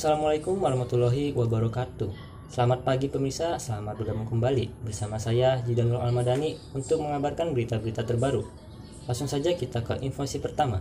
Assalamualaikum warahmatullahi wabarakatuh. Selamat pagi pemirsa, selamat bergabung kembali bersama saya Jidanul Almadani untuk mengabarkan berita-berita terbaru. Langsung saja kita ke informasi pertama.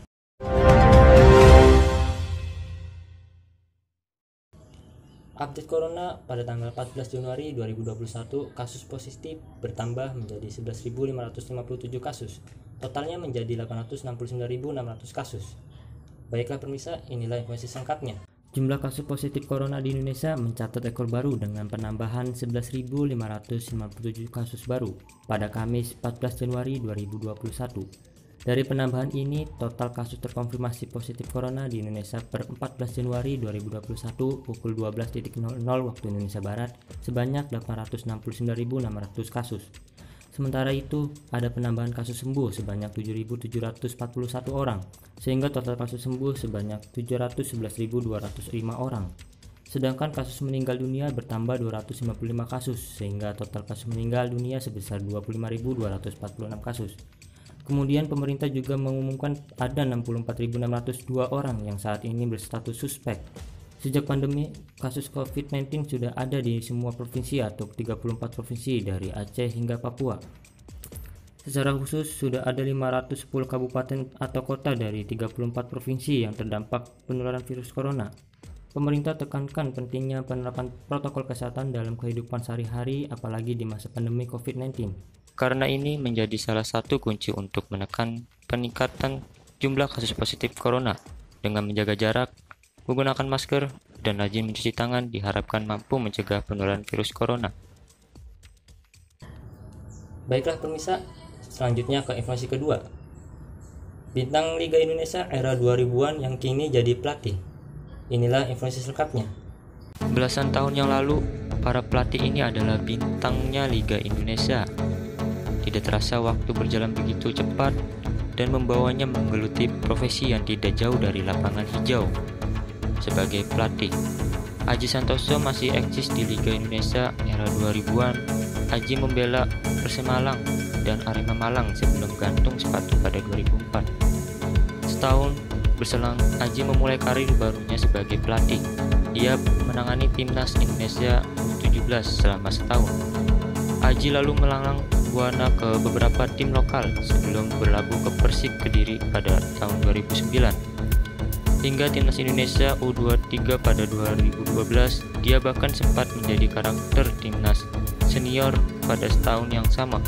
Update Corona pada tanggal 14 Januari 2021, kasus positif bertambah menjadi 11.557 kasus. Totalnya menjadi 869.600 kasus. Baiklah pemirsa, inilah informasi selengkapnya. Jumlah kasus positif corona di Indonesia mencatat rekor baru dengan penambahan 11.557 kasus baru pada Kamis 14 Januari 2021. Dari penambahan ini, total kasus terkonfirmasi positif corona di Indonesia per 14 Januari 2021 pukul 12.00 waktu Indonesia Barat sebanyak 869.600 kasus. Sementara itu, ada penambahan kasus sembuh sebanyak 7.741 orang, sehingga total kasus sembuh sebanyak 711.205 orang. Sedangkan kasus meninggal dunia bertambah 255 kasus, sehingga total kasus meninggal dunia sebesar 25.246 kasus. Kemudian pemerintah juga mengumumkan ada 64.602 orang yang saat ini berstatus suspek. Sejak pandemi, kasus COVID-19 sudah ada di semua provinsi atau 34 provinsi dari Aceh hingga Papua. Secara khusus, sudah ada 510 kabupaten atau kota dari 34 provinsi yang terdampak penularan virus corona. Pemerintah tekankan pentingnya penerapan protokol kesehatan dalam kehidupan sehari-hari, apalagi di masa pandemi COVID-19. Karena ini menjadi salah satu kunci untuk menekan peningkatan jumlah kasus positif corona dengan menjaga jarak, menggunakan masker, dan rajin mencuci tangan diharapkan mampu mencegah penularan virus corona. Baiklah pemirsa, selanjutnya ke informasi kedua. Bintang Liga Indonesia era 2000-an yang kini jadi pelatih. Inilah informasi selengkapnya. Belasan tahun yang lalu, para pelatih ini adalah bintangnya Liga Indonesia. Tidak terasa waktu berjalan begitu cepat dan membawanya menggeluti profesi yang tidak jauh dari lapangan hijau. Sebagai pelatih, Aji Santoso masih eksis di Liga Indonesia era 2000-an. Aji membela Persema Malang dan Arema Malang sebelum gantung sepatu pada 2004. Setahun berselang, Aji memulai karir barunya sebagai pelatih. Dia menangani timnas Indonesia U17 selama setahun. Aji lalu melanglang buana ke beberapa tim lokal sebelum berlabuh ke Persik Kediri pada tahun 2009. Hingga timnas Indonesia U23 pada 2012, dia bahkan sempat menjadi karakter timnas senior pada setahun yang sama.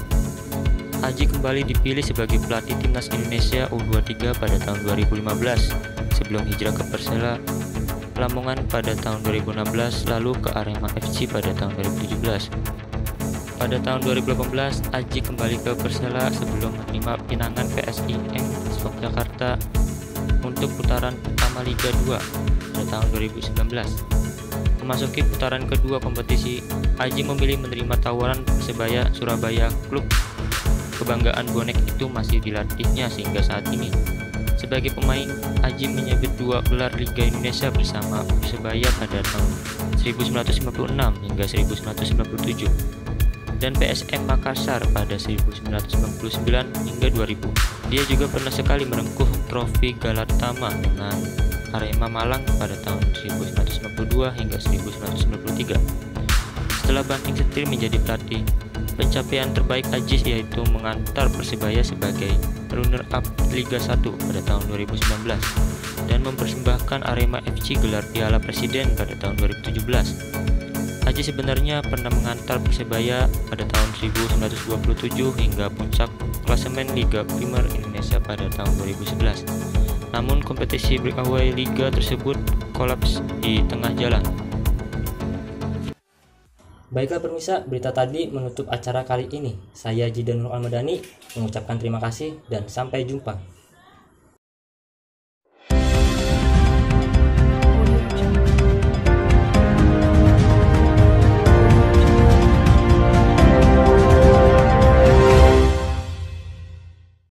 Aji kembali dipilih sebagai pelatih timnas Indonesia U23 pada tahun 2015 sebelum hijrah ke Persela Lamongan pada tahun 2016 lalu ke Arema FC pada tahun 2017. Pada tahun 2018, Aji kembali ke Persela sebelum menerima pinangan PSIM Yogyakarta untuk putaran pertama Liga 2 pada tahun 2019. Memasuki putaran kedua kompetisi, Aji memilih menerima tawaran Persebaya Surabaya. Klub kebanggaan bonek itu masih dilatihnya sehingga saat ini. Sebagai pemain, Aji menyebut 2 gelar Liga Indonesia bersama Persebaya pada tahun 1956 hingga 1997 dan PSM Makassar pada 1999 hingga 2000. Dia juga pernah sekali merengkuh trofi Galatama dengan Arema Malang pada tahun 1992 hingga 1993. Setelah banting setir menjadi pelatih, pencapaian terbaik Aji yaitu mengantar Persebaya sebagai runner-up Liga 1 pada tahun 2019 dan mempersembahkan Arema FC gelar Piala Presiden pada tahun 2017. Aji sebenarnya pernah mengantar Persebaya pada tahun 1927 hingga puncak klasemen Liga Primer Indonesia pada tahun 2011. Namun kompetisi breakaway liga tersebut kolaps di tengah jalan. Baiklah pemirsa, berita tadi menutup acara kali ini. Saya Jidanul Almadani mengucapkan terima kasih dan sampai jumpa.